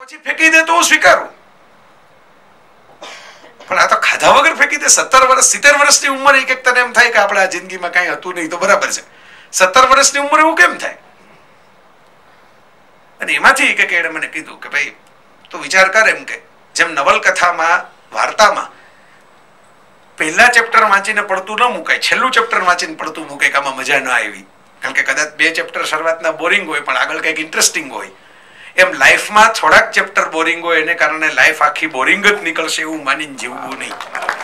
પછી ફેંકી દે તો હું સ્વીકારું, પણ આ તો ખાધા વગર ફેંકી દે. 17 વર્ષ 70 વર્ષની ઉંમર એક તને એમ થાય કે આપણે આ જિંદગીમાં કઈ હતું નહીં તો બરાબર છે. 17 વર્ષની ઉંમર એવું કેમ થાય? અને એમાંથી કે એણે મને કીધું કે ભાઈ તું વિચાર કર એમ કે જેમ નવલકથામાં વાર્તામાં પહેલા ચેપ્ટર વાંચીને પડતું ન મુકાય, છેલ્લું ચેપ્ટર વાંચીને પડતું મુકાય કે આમાં મજા ન આવી, કારણ કે કદાચ 2 ચેપ્ટર શરૂઆતના બોરિંગ હોય પણ આગળ કંઈક ઇન્ટરેસ્ટિંગ હોય. એમ લાઈફમાં થોડાક ચેપ્ટર બોરિંગ હોય એને કારણે લાઈફ આખી બોરિંગ જ નીકળશે એવું માનીને જીવવું નહીં.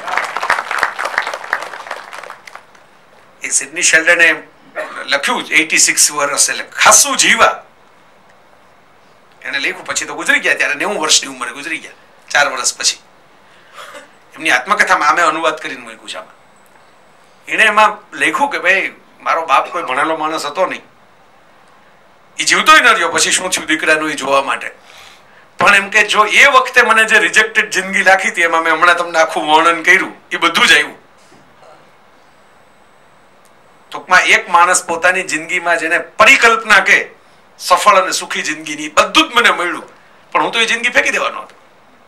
એ સિડની શેલ્ડને લખ્યું 86 વર્ષ એટલે ખાસું જીવા એને લખ્યું. પછી તો ગુજરી ગયા, ત્યારે 90 વર્ષની ઉંમરે ગુજરી ગયા 4 વર્ષ પછી. એમની આત્મકથામાં અમે અનુવાદ કરીને મૂક્યું છે આમાં. એને એમાં લખ્યું કે ભાઈ મારો બાપ કોઈ ભણેલો માણસ હતો નહીં, એ જીવતોય ન રહ્યો, પછી શું થયું દીકરાનું એ જોવા માટે. પણ એમ કે જો એ વખતે મને જે રિજેક્ટેડ જિંદગી રાખી હતી એમાં મેં હમણાં તમને આખું વર્ણન કર્યું, એ બધું જ આવ્યું. ટૂંકમાં એક માણસ પોતાની જિંદગીમાં જેને પરિકલ્પના કે સફળ અને સુખી જિંદગીની બધું જ મને મળ્યું, પણ હું તો એ જિંદગી ફેંકી દેવાનો હતો.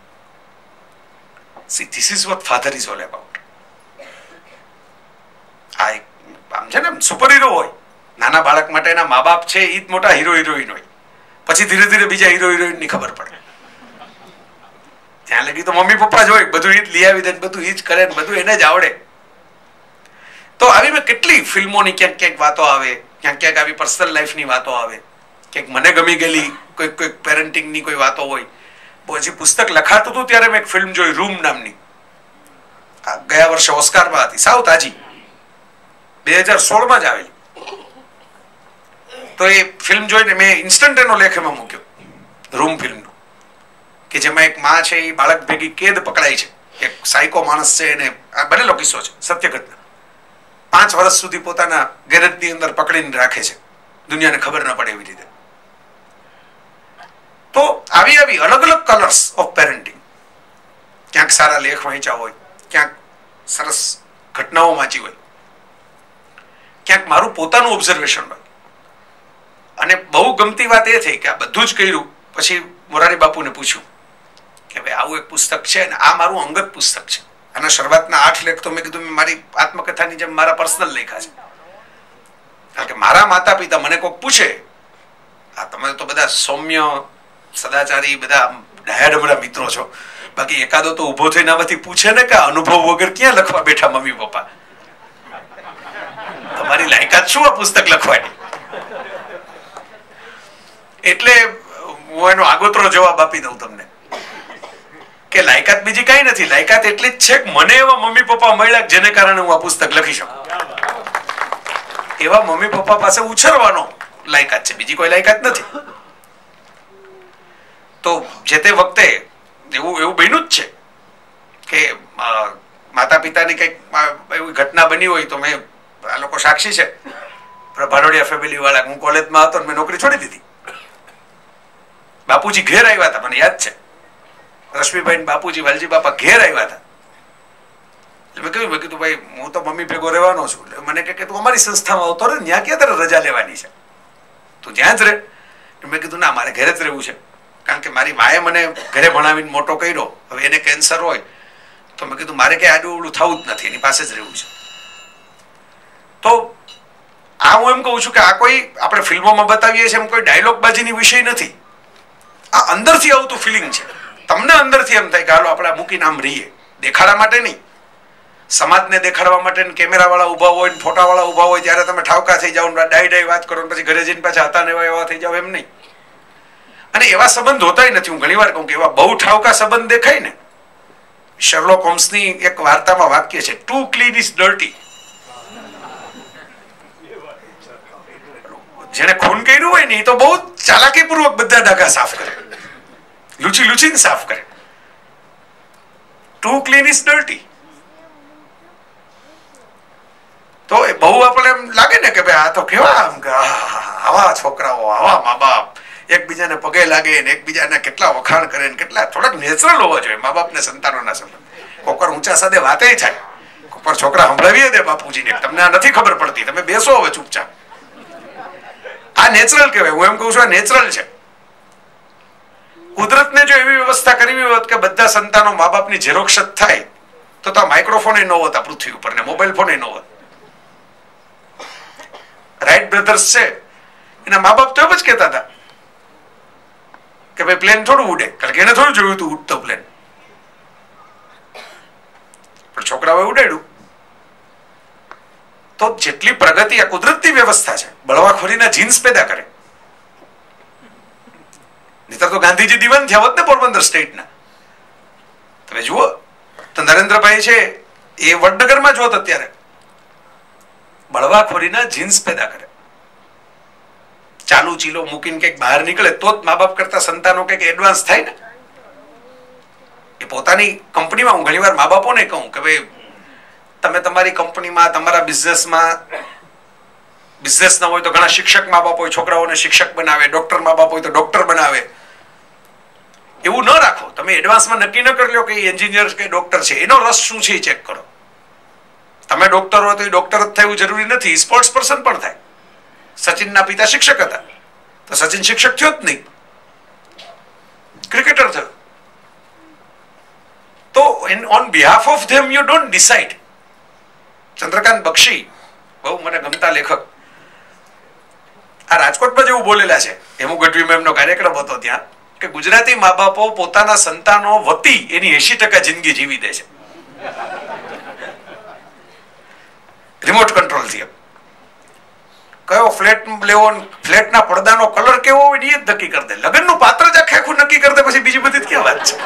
See, this is what father is all about. આ એક આમ છે ને સુપર હીરો હોય, નાના બાળક માટે એના મા બાપ છે એ જ મોટા હીરો હિરોઈન હોય, પછી ધીરે ધીરે બીજા હીરો હિરોઈન ની ખબર પડે. ત્યાં લગી તો મમ્મી પપ્પા જ હોય, બધું એ જ લઈ આવી દે, બધું એ જ કરે, બધું એને જ આવડે. તો આવી મેં કેટલી ફિલ્મોની ક્યાંક ક્યાંક વાતો આવે, ક્યાંક ક્યાંક આવી પર્સનલ લાઈફની વાતો આવે, ક્યાંક મને ગમી ગયેલી કોઈક પેરેન્ટિંગની કોઈ વાતો હોય. પછી પુસ્તક લખાતું હતું ત્યારે મેં એક ફિલ્મ જોઈ, રૂમ નામની, ગયા વર્ષે ઓસ્કારમાં હતી, સાવ તાજી, 2016માં જ આવેલી. તો એ ફિલ્મ જોઈને મેં ઇન્સ્ટન્ટ એનો લેખ એમાં મૂક્યો, રૂમ ફિલ્મનો, કે જેમાં એક માં છે એ બાળક ભેગી કેદ પકડાય છે, એક સાયકો માણસ છે, એને આ બનેલો કિસ્સો છે, સત્ય ઘટના. 5 વર્ષ સુધી પોતાના ગેરેજની અંદર પકડીને રાખે છે, દુનિયાને ખબર ન પડે એવી રીતે. તો આવી અલગ અલગ કલર્સ ઓફ પેરેન્ટિંગ, ક્યાંક સારા લેખ વાંચ્યા હોય, ક્યાંક સરસ ઘટનાઓ વાંચી હોય, ક્યાંક મારું પોતાનું ઓબ્ઝર્વેશન હોય. અને બહુ ગમતી વાત એ થઈ કે આ બધું જ કર્યું પછી મોરારી બાપુને પૂછ્યું કે ભાઈ આવું એક પુસ્તક છે ને આ મારું અંગત પુસ્તક છે. આના શરૂઆતના 8 લેખ તો મેં કીધું મેં મારી આત્મકથાની જેમ મારા પર્સનલ લેખા છે, કારણ કે મારા માતા પિતા મને કોઈક પૂછે, આ તમે તો બધા સૌમ્ય સદાચારી બધા ડાયાડબડા મિત્રો છો, બાકી એકાદો તો ઉભો થઈને આમાંથી પૂછે ને કે અનુભવ વગર ક્યાં લખવા બેઠા મમ્મી પપ્પા, તમારી લાયકાત શું આ પુસ્તક લખવાની? એટલે હું એનો આગોતરો જવાબ આપી દઉં તમને કે લાયકાત બીજી કઈ નથી, લાયકાત એટલી જ છે કે મને એવા મમ્મી પપ્પા મળ્યા જેને કારણે હું આ પુસ્તક લખી શકું. એવા મમ્મી પપ્પા પાસે ઉછરવાનો લાયકાત છે, બીજી કોઈ લાયકાત નથી. તો જે તે વખતે એવું બન્યું જ છે કે માતા પિતાની કઈક એવી ઘટના બની હોય તો મેં, આ લોકો સાક્ષી છે, ભારોડિયા ફેમિલી વાળા, હું કોલેજમાં હતો મેં નોકરી છોડી દીધી. બાપુજી ઘેર આવ્યા હતા, મને યાદ છે, રશ્મિભાઈ બાપુજી વાલજી બાપા ઘેર આવ્યા હતા. એટલે મેં કીધું ભાઈ હું તો મમ્મી ભેગો રહેવાનો છું. એટલે મને કે તું અમારી સંસ્થામાં આવતો રહે, ત્યાં ક્યાં તારે રજા લેવાની છે, તું ત્યાં જ રહે. મેં કીધું ના, મારે ઘરે જ રહેવું છે, કારણ કે મારી માએ મને ઘરે ભણાવીને મોટો કર્યો, હવે એને કેન્સર હોય તો મેં કીધું મારે ક્યાંય આડું અવડું થવું જ નથી, એની પાસે જ રહેવું છે. તો આ હું એમ કહું છું કે આ કોઈ આપણે ફિલ્મોમાં બતાવીએ છીએ એમ કોઈ ડાયલોગ બાજીની વિષય નથી, આ અંદરથી આવતું ફિલિંગ છે. તમને અંદરથી એમ થાય કે હાલો આપણે મૂકીને આમ રહીએ, દેખાડા માટે નહીં, સમાજને દેખાડવા માટે કેમેરા વાળા ઉભા હોય, ફોટા વાળા ઉભા હોય ત્યારે તમે ઠાવકા થઈ જાઓ, ડાઈ વાત કરો, પછી ઘરે જઈને પાછા હતા ને એવા થઈ જાવ, એમ નહીં. અને એવા સંબંધ હોતા નથી. હું ઘણી વાર કહું કે એવા બહુ ઠાવકા સંબંધ દેખાય ને, શર્લોક હોમ્સની એક વાર્તામાં વાક્ય છે, ટુ ક્લીન ઇઝ ડર્ટી. જેને ખૂન કર્યું હોય ને એ તો બહુ ચાલાકીપૂર્વક બધા ડાઘા સાફ કરે, લૂચીને સાફ કરે. To clean is dirty. તો એ બહુ આપણે એમ લાગે ને કે ભાઈ આ તો કેવા આવા છોકરાઓ, આવા મા બાપ એકબીજાને પગે લાગે ને એકબીજાને કેટલા વખાણ કરે ને કેટલા, થોડાક નેચરલ હોવા જોઈએ મા બાપ ને સંતાનોના સંબંધ. કોકર ઊંચા સાથે વાતે થાય, કોકર છોકરા સંભળાવીએ દે બાપુજીને, તમને આ નથી ખબર પડતી, તમે બેસો હવે ચૂપચાપ. આ નેચરલ કહેવાય. હું એમ કહું છું આ નેચરલ છે. કુદરતને જો એવી વ્યવસ્થા કરવી હોત કે બધા સંતાનો મા બાપની ઝેરોક્ષ થાય તો આ માઇક્રોફોન ન હોત આ પૃથ્વી ઉપર ને મોબાઈલ ફોન ન હોત. રાઈટ બ્રધર્સ છે, એના મા બાપ તો એમ જ કહેતા હતા કે ભાઈ પ્લેન થોડું ઉડે, કારણ કે એને થોડું જોયું હતું ઉડતો પ્લેન, પણ છોકરાઓએ ઉડાડ્યું. તો જેટલી પ્રગતિ આ કુદરતની વ્યવસ્થા છે, બળવાખોરીના જીન્સ પેદા કરે. નહીતર તો ગાંધીજી દીવાન થયા હોત ને પોરબંદર સ્ટેટના. તમે જુઓ તો નરેન્દ્રભાઈ છે એ વડનગરમાં જોત અત્યારે બળવાખોરીના જીન્સ પેદા કરે. ચાલુ ચીલો મૂકીને કંઈક બહાર નીકળે તો જ મા બાપ કરતા સંતાનો કંઈક એડવાન્સ થાય ને. એ પોતાની કંપનીમાં હું ઘણી વાર મા બાપોને કહું કે ભાઈ તમે તમારી કંપનીમાં તમારા બિઝનેસમાં બિઝનેસ ના હોય તો ઘણા શિક્ષક મા બાપ હોય, છોકરાઓને શિક્ષક બનાવે, ડોક્ટર મા બાપ હોય તો ડોક્ટર બનાવે. એવું ન રાખો. તમે એડવાન્સમાં નક્કી ન કરી લો કે એન્જિનિયર કે ડોક્ટર છે, એનો રસ શું છે એ ચેક કરો. તમે ડોક્ટર હોય તો એ ડોક્ટર જ થવું જરૂરી નથી, સ્પોર્ટ્સ પર્સન પણ થાય. સચિનના પિતા શિક્ષક હતા તો સચિન શિક્ષક થયો જ નહીં, ક્રિકેટર થયો. તો on behalf of them you don't decide. Chandrakant Bakshi બહુ મને ગમતા લેખક આ રાજકોટમાં જેવું બોલેલા છે, હેમુ ગઢવીમાં એમનો કાર્યક્રમ હતો ત્યાં કે ગુજરાતી મા બાપો પોતાના સંતાનો વતી એની 80% જિંદગી જીવી દે છે રિમોટ કંટ્રોલ થી. કયો ફ્લેટ લેવો, ફ્લેટના પડદાનો કલર કેવો હોય એ જ નક્કી કરી દે. લગ્નનું પાત્ર જ આખું નક્કી કરી દે, પછી બીજી બધી ક્યાં વાત છે.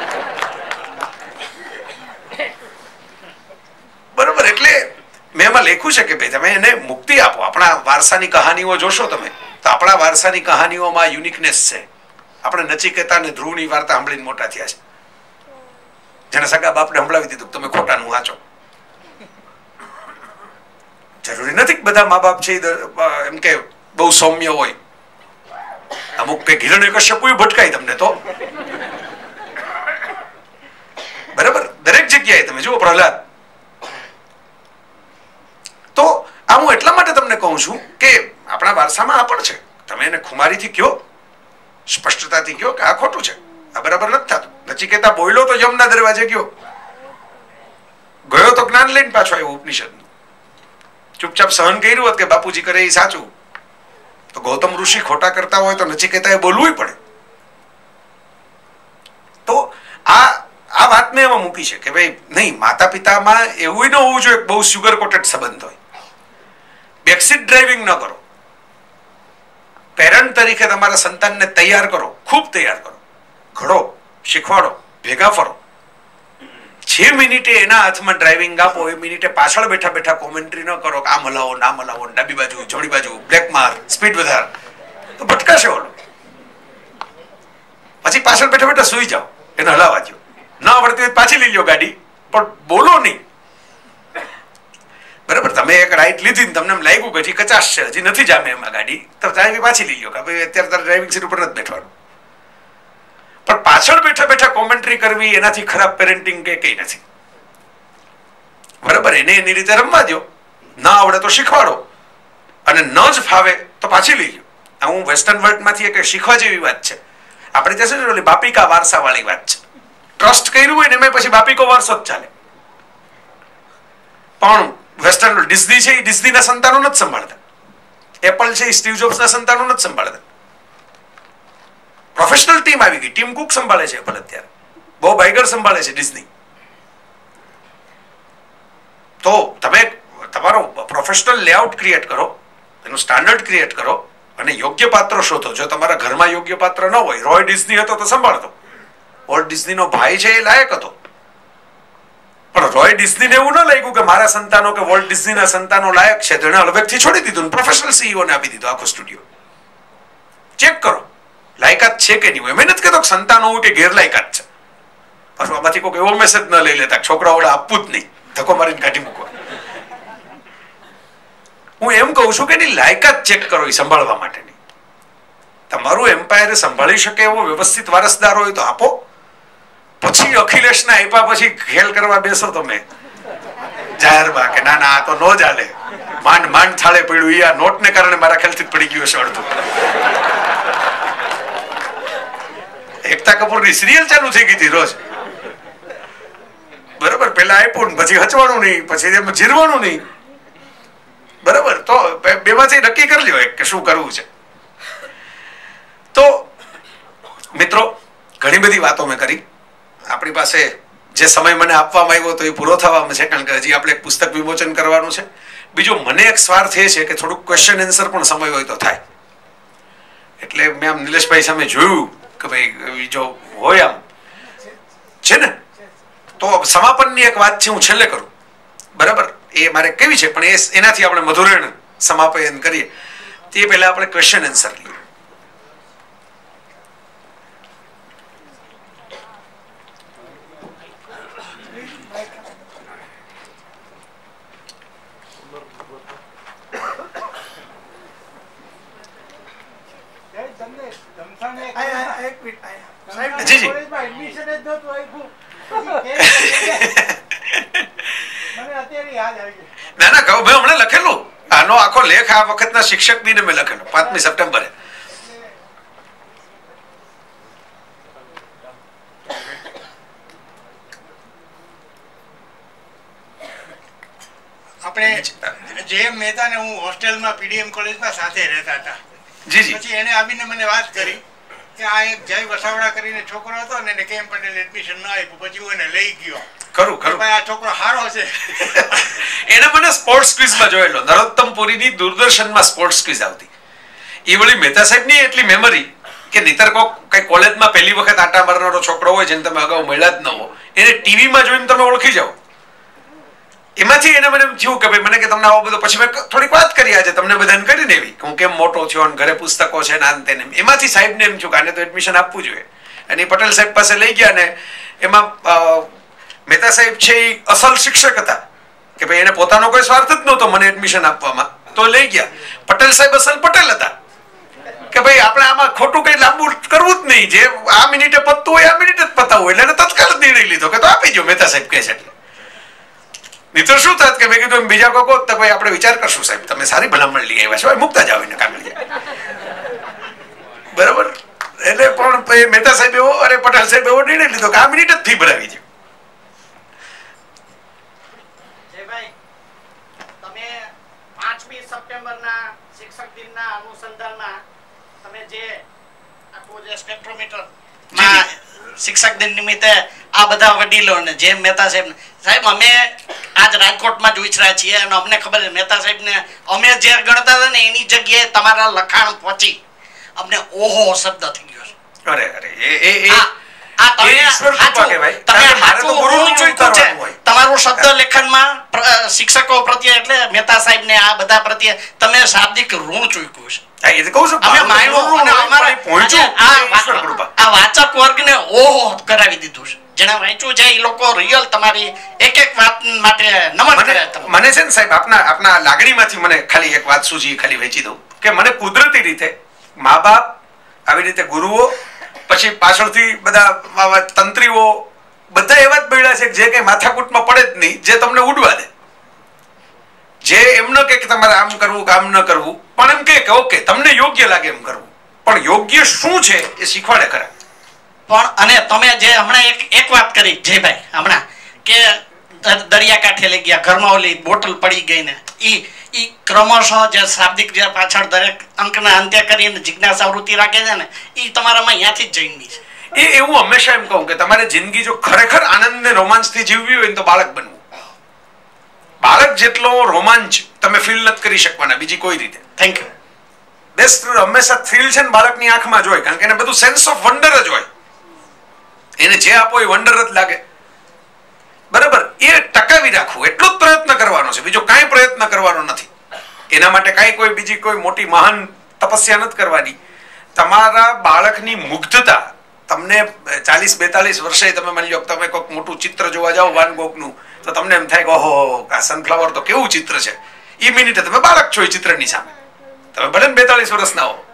બરોબર. એટલે મેં એમાં લખ્યું છે કે ભાઈ તમે એને મુક્તિ આપો. આપણા વારસાની કહાનીઓ જોશો તમે તો આપણા વારસાની કહાનીઓમાં યુનિકનેસ છે. આપણે નચિકેતા અને ધ્રુવની વાર્તા સાંભળીને મોટા થયા છે, જેને સગા બાપને સંભળાવી દીધું તમે ખોટાનું વાંચો. જરૂરી નથી કે બધા મા બાપ છે એમ કે બહુ સૌમ્ય હોય. અમુક કઈ હિરણ્યકશ્યપુ ભટકાય તમને તો. બરાબર. દરેક જગ્યાએ તમે જુઓ પ્રહલાદ. તો આ હું એટલા માટે તમને કહું છું કે આપણા વારસામાં આ પણ છે. તમે એને ખુમારીથી કયો, સ્પષ્ટતાથી કયો કે આ ખોટું છે, આ બરાબર નથી થતું. નચિકેતા બોલ્યો તો યમના દરવાજે ગયો તો જ્ઞાન લઈને પાછો આવ્યો ઉપનિષદ. ચૂપચાપ સહન કર્યું હોત કે બાપુજી કરે એ સાચું, તો ગૌતમ ઋષિ ખોટા કરતા હોય તો નચિકેતાએ બોલવું પડે. તો આ વાતને એમાં મૂકી છે કે ભાઈ નહીં, માતા પિતામાં એવું ન હોવું જોઈએ બહુ સુગર કોટેડ સંબંધ હોય. બેકસીટ ડ્રાઇવિંગ ન કરો. પેરેન્ટ તરીકે તમારા સંતાનને તૈયાર કરો, ખૂબ તૈયાર કરો, ઘડો, શીખવાડો, ભેગા ફરો. 6 મિનિટે એના હાથમાં ડ્રાઇવિંગ આપો, એ મિનિટે પાછળ બેઠા બેઠા કોમેન્ટ્રી ન કરો કે આમ હલાવો, નામ હલાવો, ડાબી બાજુ, જમણી બાજુ, બ્રેક માર, સ્પીડ વધાર, તો ભટકાશે ઓલો. પછી પાછળ બેઠા બેઠા સુઈ જાઓ, એને હલાવા દો. ન આવડતી હોય પાછી લઈ લો ગાડી, પણ બોલો નહીં. બરાબર. તમે એક રાઈટ લીધી ને તમને એમ લાગ્યું કે હજી કચાશ છે, હજી નથી જામે એમાં ગાડી, તો ચાવી પાછી લઈ લો કે ભાઈ અત્યારે તારે ડ્રાઇવિંગ સીટ ઉપર નથી બેઠવાનું. પણ પાછળ બેઠા બેઠા કોમેન્ટ્રી કરવી એનાથી ખરાબ પેરેન્ટિંગ કે કઈ નથી. બરાબર. એને એની રીતે રમવા દો, ના આવડે તો શીખવાડો, અને ન જ ફાવે તો પાછી લઈ લો. હું વેસ્ટર્ન વર્લ્ડમાંથી એક શીખવા જેવી વાત છે. આપણે ત્યાં છે ને બાપિકા વારસા વાળી વાત છે. ટ્રસ્ટ કર્યું હોય ને એમાં પછી બાપિકો વારસો જ ચાલે. પણ વેસ્ટર્ન ડિઝની છે એ ડિઝનીના સંતાનો નથી સંભાળતા. એપલ છે એ સ્ટીવ જોબ્સના સંતાનો નથી સંભાળતા. પ્રોફેશનલ ટીમ આવી ગઈ. ટીમ કુક સંભાળે છે એપલ અત્યારે, બોબ આઇગર સંભાળે છે ડિઝની. તો તમે તમારો પ્રોફેશનલ લેઆઉટ ક્રિએટ કરો, એનું સ્ટાન્ડર્ડ ક્રિએટ કરો અને યોગ્ય પાત્રો શોધો. જો તમારા ઘરમાં યોગ્ય પાત્ર ન હોય, રોય ડિઝની હતો તો સંભાળતો, વોલ્ટ ડિઝનીનો ભાઈ છે એ લાયક હતો, પણ રોય ડિઝનીને એવું ન લાગ્યું કે મારા સંતાનો કે વોલ્ટ ડિઝનીના સંતાનો લાયક છે, તો એને હળવેકથી છોડી દીધું, પ્રોફેશનલ સીઈઓને આપી દીધો આખો સ્ટુડિયો. ચેક કરો લાયકાત છે કે નહીં હોય. એમ નથી કહેતો કે સંતાનો હોય કે ગેરલાયકાત છે. પાછું આમાંથી કોઈ એવો મેસેજ ન લઈ લેતા છોકરાઓને આપવું જ નહીં, ધક્કો મારીને કાઢી મૂકવા. હું એમ કહું છું કે એની લાયકાત ચેક કરો એ સંભાળવા માટેની. તમારું એમ્પાયર સંભાળી શકે એવો વ્યવસ્થિત વારસદાર હોય તો આપો. પછી અખિલેશના આપ્યા પછી ખેલ કરવા બેસો તમે જાહેરમાં કે ના ના આ તો ન ચાલે, માંડ માંડ થાળે પડ્યું, આ નોટને કારણે મારા ખ્યાલથી પડી ગયું છે અડધું. એકતા કપૂરની સિરિયલ ચાલુ થઈ ગઈ હતી રોજ. બરાબર, પેલા આપ્યું ને પછી હચવાનું નહીં, પછી એમ જીરવાનું નહીં. બરાબર, તો બેમાંથી નક્કી કરી લ્યો કે શું કરવું છે. તો મિત્રો, ઘણી બધી વાતો મેં કરી. આપણી પાસે જે સમય મને આપવામાં આવ્યો તો એ પૂરો થવામાં છે, કારણ કે હજી આપણે એક પુસ્તક વિમોચન કરવાનું છે. બીજો મને એક સ્વાર્થ એ છે કે થોડુંક ક્વેશ્ચન આન્સર પણ સમય હોય તો થાય. એટલે મેં આમ નિલેશભાઈ સામે જોયું કે ભાઈ જો હોય આમ છે ને, તો સમાપનની એક વાત છે, હું છેલ્લે કરું. બરાબર, એ મારે કેવી છે, પણ એનાથી આપણે મધુરેણ સમાપન કરીએ તે પહેલા આપણે ક્વેશ્ચન આન્સર લઈએ. જી જી ના ના કહું ભાઈ, હમણાં લખેલું આનો આખો લેખ આ વખતના શિક્ષક દિને મેં લખેલો 5મી સપ્ટેમ્બરે. આપણે જે મહેતા ને હું હોસ્ટેલમાં પીડીએમ કોલેજમાં સાથે રહેતા હતા. જી જી. પછી એને આવીને મને વાત કરી કે આ એક જય વસાવડા કરીને છોકરો હતો ને એને કેમ પટેલ એડમિશન ન આપ્યું, પછી હું એને લઈ ગયો. ખરું ખરું, ભાઈ આ છોકરો સારો છે. એને મને સ્પોર્ટ્સ ક્વિઝમાં જોયેલો. નરોત્તમ પુરીની દૂરદર્શનમાં સ્પોર્ટ્સ ક્વિઝ આવતી. એ વળી મહેતા સાહેબની એટલી મેમરી કે નહીતર કોક કઈ કોલેજમાં પહેલી વખત આટા મારનારો છોકરો હોય જેને તમે અગાઉ મળ્યા જ ન હો, એને ટીવીમાં જોઈને તમે ઓળખી જાઓ. એમાંથી એને મને એમ થયું કે ભાઈ મને કે તમને આવો બધો, પછી મેં થોડીક વાત કરી આજે તમને બધાને કરીને એવી હું કેમ મોટો થયો અને ઘરે પુસ્તકો છે ને આને તેને. એમાંથી સાહેબને એમ થયું કે આને તો એડમિશન આપવું જોઈએ. અને પટેલ સાહેબ પાસે લઈ ગયા ને એમાં મહેતા સાહેબ છે એ અસલ શિક્ષક હતા કે ભાઈ એને પોતાનો કોઈ સ્વાર્થ જ નહોતો મને એડમિશન આપવામાં, તો લઈ ગયા. પટેલ સાહેબ અસલ પટેલ હતા કે ભાઈ આપણે આમાં ખોટું કઈ લાંબુ કરવું જ નહીં, જે આ મિનિટે પતતું હોય આ મિનિટે જ પતાવવું. એટલે એને તત્કાલ જ નિર્ણય લીધો કે તો આપી દો, મહેતા સાહેબ કહે છે એટલે. નહીં તો શું થાત કે મેં કીધું બીજા કોઈ કહો તો ભાઈ આપણે વિચાર કરશું સાહેબ, તમે સારી ભલામણ લઈ આવ્યા છો, મૂકતા જાવ એને કાગળિયા. બરાબર, એટલે પણ મહેતા સાહેબ એવો અને પટેલ સાહેબ એવો નિર્ણય લીધો કે આ મિનિટ જ ફી ભરાવી છે. તમે 5મી સપ્ટેમ્બરના શિક્ષક દિનના અનુસંધાનમાં તમે જે આખું જે સ્પેક્ટ્રોમીટર શિક્ષક દિન નિમિત્તે આ બધા વડીલો ને જેમ મહેતા સાહેબ અમે આજ રાજકોટમાં જ ઉછર્યા છીએ અને અમને ખબર છે મહેતા સાહેબ ને અમે જે ગણતા હતા ને એની જગ્યાએ તમારા લખાણ પહોંચી અમને ઓહો શબ્દ થઈ ગયો છે. અરે તમારું શબ્દ લેખનમાં શિક્ષકો પ્રત્યે એટલે મહેતા સાહેબ ને આ બધા પ્રત્યે તમે શાબ્દિક ઋણ ચૂક્યું છે. આ વાચક વર્ગને ઓહો કરાવી દીધું છે. જેને વાંચ્યું છે એ લોકો રિયલ તમારી એક એક વાત માટે નમન કરે. મને છે ને સાહેબ આપના લાગણીમાંથી મને ખાલી એક વાત સૂચી ખાલી વેચી દઉં કે મને કુદરતી રીતે મા બાપ, આવી રીતે ગુરુઓ, પછી પાછળથી બધા તંત્રીઓ બધા એવા જ બન્યા છે જે કઈ માથાકૂટમાં પડે જ નહીં, જે તમને ઉડવા દે, જે એમ ન કે તમારે આમ કરવું કે આમ ન કરવું, પણ એમ કે ઓકે તમને યોગ્ય લાગે એમ કરવું, પણ યોગ્ય શું છે એ શીખવાડે ખરા. પણ અને તમે જે હમણાં એક વાત કરી જયભાઈ હમણાં કે દરિયાકાંઠે લઈ ગયા, ઘરમાં ઓલી બોટલ પડી ગઈ ને ઈ ક્રમશઃ જે શાબ્દિક જે પાછળ દરેક અંકના અંત્ય કરીને જિજ્ઞાસા વૃત્તિ રાખે છે ને એ તમારામાં અહીંયાથી જ જન્મી છે. એવું હંમેશા એમ કહું કે તમારે જિંદગી જો ખરેખર આનંદ ને રોમાંચ થી જીવવી હોય તો બાળક બનવું. બાળક જેટલો રોમાંચ તમે ફીલ નથી કરી શકવાના બીજી કોઈ રીતે. Thank you. બેસ્ટ હંમેશા થ્રિલ છે ને બાળકની આંખમાં જ હોય, કારણ કે એને બધું સેન્સ ઓફ વન્ડર જ હોય. એને જે આપો એ વન્ડર જ લાગે. બરાબર, એ ટકાવી રાખવું એટલો જ પ્રયત્ન કરવાનો છે, બીજો કાંઈ પ્રયત્ન કરવાનો નથી. એના માટે કાંઈ કોઈ બીજી કોઈ મોટી મહાન તપસ્યા નથી કરવાની. તમારા બાળકની મુગ્ધતા તમને 40-42 વર્ષે તમે માની લો તમે કોઈક મોટું ચિત્ર જોવા જાઓ વાન ગોગનું, તો તમને એમ થાય કે ઓહો આ સનફ્લાવર તો કેવું ચિત્ર છે. એ મિનિટે તમે બાળક છો એ ચિત્રની સામે, તમે ભલે 42 વર્ષના હો.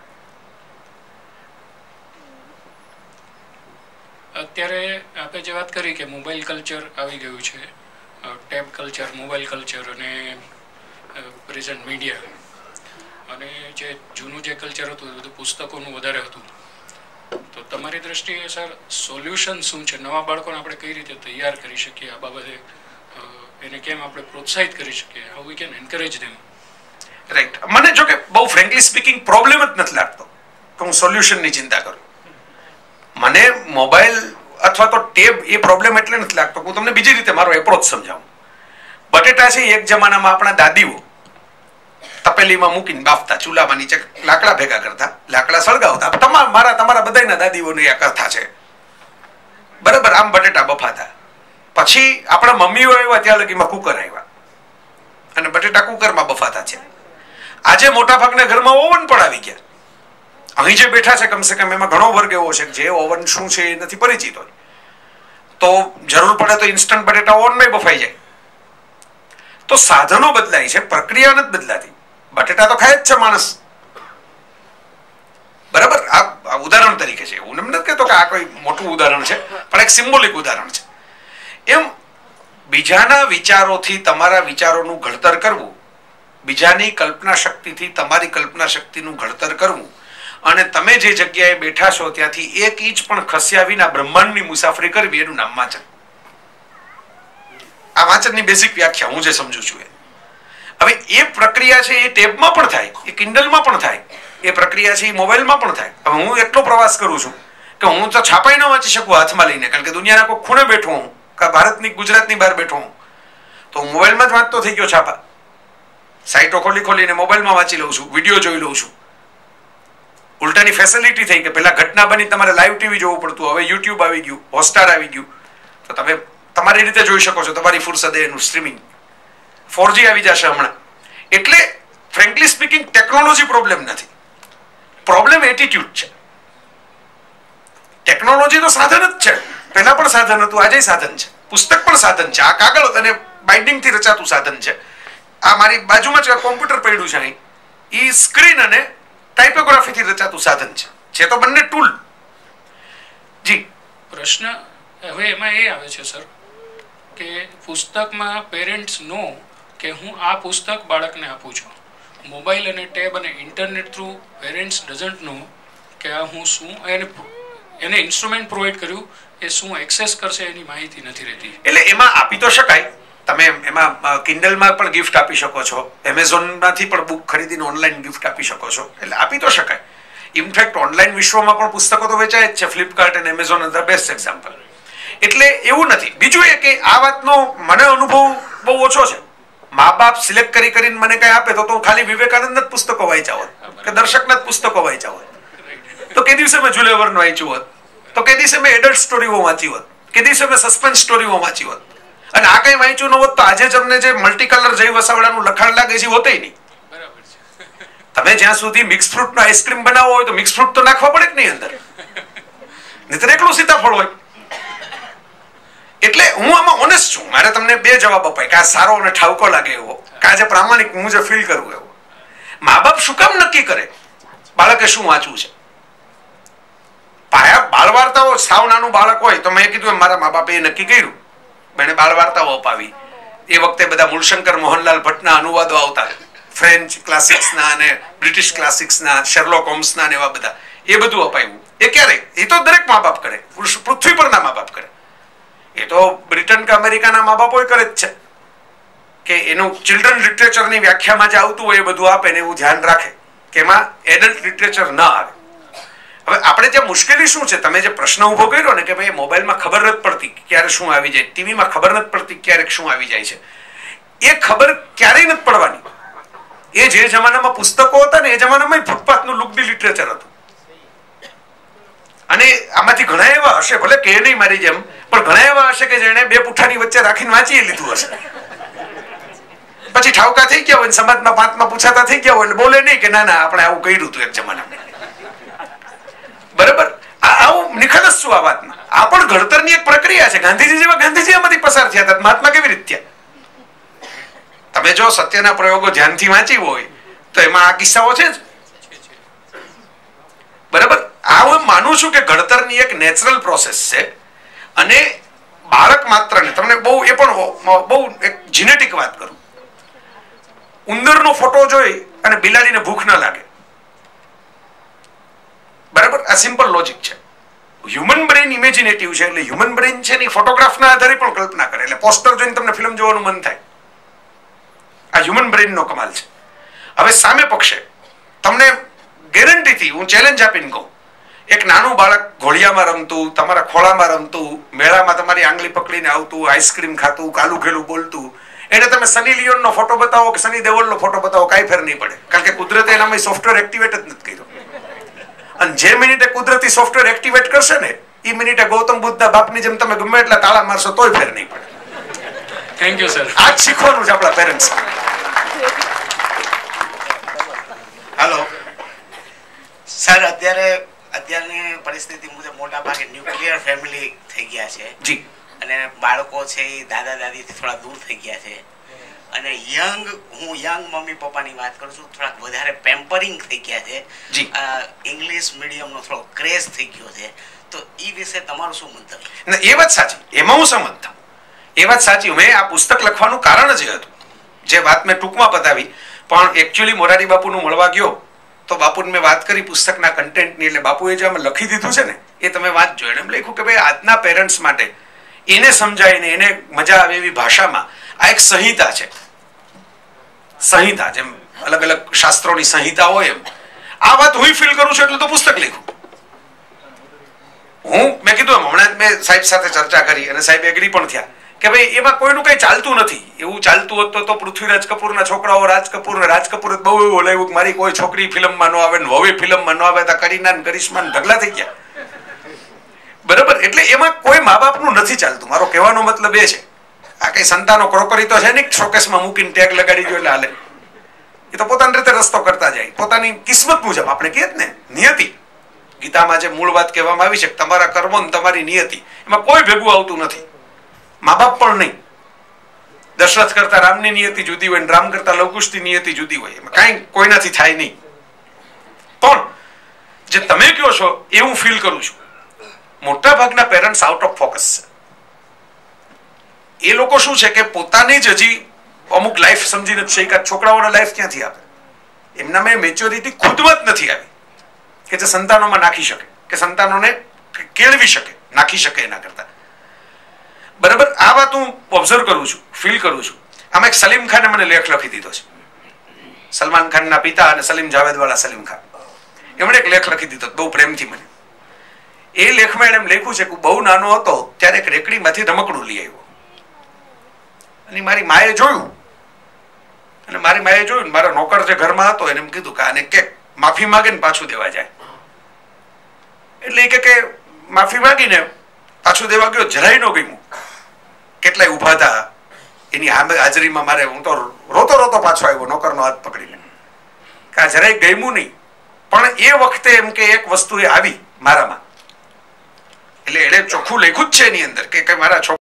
અત્યારે આપણે જે વાત કરી કે મોબાઈલ કલ્ચર આવી ગયું છે, ટેબ કલ્ચર, મોબાઈલ કલ્ચર અને પ્રેઝન્ટ મીડિયા, અને જે જૂનું જે કલ્ચર હતું એ બધું પુસ્તકોનું વધારે હતું. તો તમારી દ્રષ્ટિએ સર સોલ્યુશન શું છે? નવા બાળકોને આપણે કઈ રીતે તૈયાર કરી શકીએ આ બાબતે? એને કેમ આપણે પ્રોત્સાહિત કરી શકીએ? How we can encourage them? Right. મને જો કે બહુ ફ્રેન્કલી સ્પીકિંગ પ્રોબ્લેમ જ નથી લાગતો કે હું સોલ્યુશનની ચિંતા કરું. મને મોબાઈલ અથવા તો ટેબ એ પ્રોબ્લેમ એટલે નથી લાગતો. હું તમને બીજી રીતે મારો એપ્રોચ સમજાવું. બટેટા છે એક જમાનામાં આપણા દાદીઓ તપેલીમાં મૂકીને બાફતા, ચૂલામાં નીચે લાકડા ભેગા કરતા, લાકડા સળગાવતા. તમારા બધાના દાદીઓની આ કથા છે, બરાબર? આમ બટેટા બફાતા. પછી આપણા મમ્મીઓ આવ્યા ત્યાં લગીમાં કુકર આવ્યા અને બટેટા કુકરમાં બફાતા છે. આજે મોટા ભાગના ઘરમાં ઓવન પણ આવી ગયા. અહીં જે બેઠા છે કમસે કમ એમાં ઘણો વર્ગ એવો છે જે ઓવન શું છે એ નથી પરિચિત હોય, તો જરૂર પડે તો ઇન્સ્ટન્ટ બટેટા ઓવનમાં બફાઈ જાય. તો સાધનો બદલાય છે, પ્રક્રિયા નથી બદલાતી. બટેટા તો ખાય જ છે માણસ, બરાબર? આ ઉદાહરણ તરીકે છે. હું નથી કહેતો કે આ કોઈ મોટું ઉદાહરણ છે, પણ એક સિમ્બોલિક ઉદાહરણ છે. એમ બીજાના વિચારોથી તમારા વિચારોનું ઘડતર કરવું, બીજાની કલ્પના શક્તિથી તમારી કલ્પના શક્તિનું ઘડતર કરવું, અને તમે જે જગ્યાએ બેઠા છો ત્યાંથી 1 ઇંચ પણ ખસ્યા વિના બ્રહ્માંડની મુસાફરી કરવી, એનું નામ વાંચન. આ વાંચનની બેઝિક વ્યાખ્યા હું જે સમજુ છું એ. હવે એ પ્રક્રિયા છે એ ટેબમાં પણ થાય, એ કિન્ડલમાં પણ થાય, એ પ્રક્રિયા છે એ મોબાઈલમાં પણ થાય. હવે હું એટલો પ્રવાસ કરું છું કે હું તો છાપાઈ ન વાંચી શકું હાથમાં લઈને, કારણ કે દુનિયાના કોઈ ખૂણે બેઠો હું, કે ભારતની ગુજરાતની બહાર બેઠો હું, તો હું મોબાઈલમાં જ વાંચતો થઈ ગયો. છાપા સાઈટો ખોલીને મોબાઈલમાં વાંચી લઉં છું, વિડીયો જોઈ લઉં છું. ઉલટાની ફેસિલિટી થઈ કે પેલા ઘટના બની તમારે લાઈવ ટીવી જોવું પડતું, હવે યુટ્યુબ આવી ગયું, હોટસ્ટાર આવી ગયું, તો તમે તમારી રીતે જોઈ શકો છો તમારી ફુરસદે એનું સ્ટ્રીમિંગ. 4G આવી જશે હમણાં. એટલે ફ્રેન્કલી સ્પીકિંગ ટેકનોલોજી પ્રોબ્લેમ નથી, પ્રોબ્લેમ એટીટ્યુડ છે. ટેકનોલોજી તો સાધન જ છે, પહેલા પણ સાધન હતું, આજે સાધન છે. પુસ્તક પણ સાધન છે, આ કાગળ અને બાઇન્ડિંગ થી રચાતું સાધન છે. આ મારી બાજુમાં જ કોમ્પ્યુટર પડ્યું છે અહીં, એ સ્ક્રીન અને ટાઇપોગ્રાફી થી રચાતું સાધન છે તો બંને ટૂલ. જી, પ્રશ્ન હવે એમાં એ આવે છે સર કે પુસ્તકમાં પેરેન્ટ્સ નો કે હું આ પુસ્તક બાળકને આપું છું, મોબાઈલ અને ટેબ અને internet through parents doesn't know કે આ હું શું એને ઇન્સ્ટ્રુમેન્ટ પ્રોવાઈડ કર્યું, એ શું એક્સેસ કરશે એની માહિતી નથી રહેતી. એટલે એમાં આપી તો શકાય. તમે એમાં કિન્ડલમાં પણ ગિફ્ટ આપી શકો છો, એમેઝોનમાંથી પણ બુક ખરીદીને ઓનલાઈન ગિફ્ટ આપી શકો છો, એટલે આપી તો શકાય. ઇનફેક્ટ ઓનલાઈન વિશ્વમાં પણ પુસ્તકો તો વેચાય જ છે. ફ્લિપકાર્ટ અને Amazon are the best example. એટલે એવું નથી. બીજું એ કે આ વાતનો મને અનુભવ બહુ ઓછો છે. મા બાપ સિલેક્ટ કરીને મને કઈ આપે તો ખાલી વિવેકાનંદ જ પુસ્તકો વાંચ્યા હોત, કે દર્શકના જ પુસ્તકો વાંચ્યા હોત, તો કે દિવસે મેં જુલે વર્ન વાંચ્યું હોત, તો કે દિવસે મેં એડલ્ટ સ્ટોરીઓ વાંચી હોત, કે દિવસે મેં સસ્પેન્સ સ્ટોરીઓ વાંચી હોત. અને આ કઈ વાંચ્યું ન હોત તો આજે જ અમને જે મલ્ટી કલર જય વસાવડાનું લખાણ લાગે છે હોતે નહીં. તમે જ્યાં સુધી મિક્સ ફ્રૂટ નો આઈસ્ક્રીમ બનાવવો હોય તો મિક્સ ફ્રૂટ તો નાખવા પડે કે નહીં અંદર, નહીતર એકલું સીતાફળ હોય. એટલે હું આમાં ઓનેસ્ટ છું. મારે તમને 2 જવાબ અપાય, કે આ સારો અને ઠાવકો લાગે એવો, કે આજે પ્રામાણિક હું જે ફીલ કરું એવો. મા બાપ શું કામ નક્કી કરે બાળકે શું વાંચવું છે? બાળ વાર્તાઓ, સાવ નાનું બાળક હોય તો મેં કીધું મારા મા બાપે એ નક્કી કર્યું, મને બાળ વાર્તાઓ અપાવી. એ વખતે બધા મૂળશંકર મોહનલાલ ભટ્ટના અનુવાદો આવતા, ફ્રેન્ચ ક્લાસિક્સના અને બ્રિટિશ ક્લાસિક્સના, શેરલોક હોમ્સના ને એવા બધા, એ બધું અપાયું. એ ક્યારે? એ તો દરેક મા બાપ કરે, પૃથ્વી પરના મા બાપ કરે. એ તો બ્રિટન કે અમેરિકાના મા બાપો કરે જ છે, કે એનું ચિલ્ડ્રન લિટરેચરની વ્યાખ્યામાં જે આવતું હોય એ બધું આપે ને એવું ધ્યાન રાખે કે એમાં એડલ્ટ લિટરેચર ન આવે. હવે આપણે જે મુશ્કેલી શું છે, તમે જે પ્રશ્ન ઉભો કર્યો ને કે ભાઈ મોબાઈલમાં ખબર નથી પડતી ક્યારે શું આવી જાય, ટીવીમાં ખબર નથી પડતી ક્યારેક શું આવી જાય છે, એ ખબર ક્યારેય નથી પડવાની. એ જે જમાનામાં પુસ્તકો હતા ને એ જમાનામાં ફૂટપાથનું લુકડી લિટરેચર હતું. અને આમાંથી ઘણા એવા હશે, ભલે કે નહીં મારી જેમ, પણ ઘણા એવા હશે કે જેને 2 પુઠ્ઠાની વચ્ચે રાખીને વાંચી લીધું હશે. પછી ઠાવકા થઈ ગયા હોય, સમાજમાં 5માં પૂછાતા થઈ ગયા હોય, એટલે બોલે નહીં કે ના ના આપણે આવું કર્યું હતું એક જમાનામાં. બરાબર? આવું નિખાલસ છું આ વાતમાં. આ પણ ઘડતરની એક પ્રક્રિયા છે. ગાંધીજી જેવા ગાંધીજી આમાંથી પસાર થયા હતા, મહાત્મા કેવી રીતે થયા? તમે જો સત્યના પ્રયોગો ધ્યાનથી વાંચી હોય તો એમાં આ કિસ્સાઓ છે જ. બરાબર? આ હું માનું છું કે ઘડતરની એક નેચરલ પ્રોસેસ છે. અને બાળક માત્ર ને તમને બહુ એ પણ બહુ એક જીનેટિક વાત કરું, ઉંદરનો ફોટો જોઈ અને બિલાડીને ભૂખ ન લાગે. બરાબર? આ સિમ્પલ લોજિક છે. હ્યુમન બ્રેઇન ઇમેજિનેટિવ છે, એટલે હ્યુમન બ્રેઇન છે ને ફોટોગ્રાફના આધારે પણ કલ્પના કરે, એટલે પોસ્ટર જોઈને તમને ફિલ્મ જોવાનું મન થાય. આ હ્યુમન બ્રેઇનનો કમાલ છે. હવે સામે પક્ષે તમને ગેરંટીથી હું ચેલેન્જ આપીને કહું, એક નાનું બાળક ઘોડિયામાં રમતું, તમારા ખોળામાં રમતું, મેળામાં તમારી આંગળી પકડીને આવતું, આઈસ્ક્રીમ ખાતું, કાલું ઘેલું બોલતું, એને તમે સની લિયોનનો ફોટો બતાવો કે સની દેઓલનો ફોટો બતાવો, કાંઈ ફેર નહીં પડે, કારણ કે કુદરતે એનામાં સોફ્ટવેર એક્ટિવેટ જ નથી કર્યો. અને જે મિનિટે કુદરતી સોફ્ટવેર એક્ટિવેટ કરશે ને એ મિનિટે ગૌતમ બુદ્ધના બાપની જેમ તમે ગમે એટલા તાળા મારશો તોય ફેર નહીં પડે. Thank you sir. આ જ શીખવાનું છે આપણા પેરેન્ટ્સ. હાલો સર, અત્યારની પરિસ્થિતિ મુજબ મોટા ભાગે ન્યુક્લિયર ફેમિલી થઈ ગયા છે જી, અને બાળકો છે એ દાદા દાદીથી થોડા દૂર થઈ ગયા છે, અને હું યંગ મમ્મી પપ્પાની વાત કરું છું, થોડાક વધારે પેમ્પરિંગ થઈ ગયા છે જી. ઇંગ્લિશ મીડિયમનો થોડો ક્રેઝ થઈ ગયો છે, તો એ વિશે તમારું શું મંતવ્ય? એ વાત સાચી, એમાં હું સંમત થાઉં. એ વાત સાચી. મેં આ પુસ્તક લખવાનું કારણ જ હતું, જે વાત મેં ટૂંકમાં બતાવી, પણ એકચ્યુઅલી મોરારી બાપુનું મળવા ગયો તો બાપુને મેં વાત કરી પુસ્તકના કન્ટેન્ટની, એટલે બાપુએ જે આમાં લખી દીધું છે ને એ તમે વાંચજો. એમ લખ્યું કે ભાઈ આજના પેરેન્ટ્સ માટે એને સમજાવીને એને મજા આવે એવી ભાષામાં આ એક સંહિતા છે. સંહિતા, જેમ અલગ અલગ શાસ્ત્રોની સંહિતા હોય એમ આ વાત હું ફીલ કરું છું એટલે તો પુસ્તક લખ્યું. મેં કીધું હમણાં મેં સાહેબ સાથે ચર્ચા કરી અને સાહેબ એગ્રી પણ થયા કે ભાઈ એમાં કોઈનું કઈ ચાલતું નથી. એવું ચાલતું હોત તો પૃથ્વીરાજ કપૂરના છોકરાઓ રાજ કપૂર બહુ એવું લાગ્યું કે મારી કોઈ છોકરી ફિલ્મમાં ન આવે ને વવે ફિલ્મમાં ન આવે તો કરીના ને કરિશ્મા ઢગલા થઈ ગયા. બરાબર, એટલે એમાં કોઈ મા બાપનું નથી ચાલતું. મારો કહેવાનો મતલબ એ છે, આ કઈ સંતાનો ક્રોકરી તો છે ને શોકેસમાં મૂકીને ટેગ લગાડી દો એટલે હાલે. એ તો પોતાની રીતે રસ્તો કરતા જાય, પોતાની કિસ્મત મુજબ. આપણે કહીએ ને નિયતિ, ગીતામાં જે મૂળ વાત કહેવામાં આવી છે તમારા કર્મો ને તમારી નિયતિ, એમાં કોઈ ભેગું આવતું નથી, મા બાપ પણ નહીં. દશરથ કરતા રામની નિયતિ જુદી હોય, રામ કરતા લવકુશની નિયતિ જુદી હોય, એમાં કાંઈ કોઈનાથી થાય નહીં. પણ જે તમે કહો છો એ હું ફીલ કરું છું, મોટા ભાગના પેરેન્ટ્સ આઉટ ઓફ ફોકસ છે. એ લોકો શું છે કે પોતાની જ હજી અમુક લાઈફ સમજી નથી શક્યા. છોકરાઓને લાઈફ ક્યાંથી આપે? એમનામાં મેચ્યોરિટી ખુદમાં જ નથી આવી કે જે સંતાનોમાં નાખી શકે, કે સંતાનોને કેળવી શકે, નાખી શકે એના કરતા. બરાબર, આ વાત હું ઓબ્ઝર્વ કરું છું, ફીલ કરું છું. આમાં એક સલીમ ખાને મને લેખ લખી દીધો છે, સલમાન ખાનના પિતા અને સલીમ જાવેદ વાળા સલીમ ખાન. એમણે એક લેખ લખી દીધો બહુ પ્રેમથી મને. એ લેખમાં એણે એમ લખ્યું છે કે બહુ નાનો હતો ત્યારે એક રેકડીમાંથી રમકડું લઈ આવ્યો અને મારી માએ જોયું, અને મારી માએ જોયું ને મારો નોકર જે ઘરમાં હતો એને એમ કીધું કે આને કે માફી માગે ને પાછું દેવા જાય. એટલે એ કે માફી માગીને પાછું દેવા ગયો, જરાય ન ગયું. કેટલાય ઉભા હતા એની હાજરીમાં, મારે હું તો રોતો રોતો પાછો આવ્યો નોકરનો હાથ પકડીને, કે આ જરાય ગમ્યું નહીં. પણ એ વખતે એમ કે એક વસ્તુ એ આવી મારામાં, એટલે એને ચોખ્ખું લખ્યું જ છે એની અંદર કે મારા છોકરા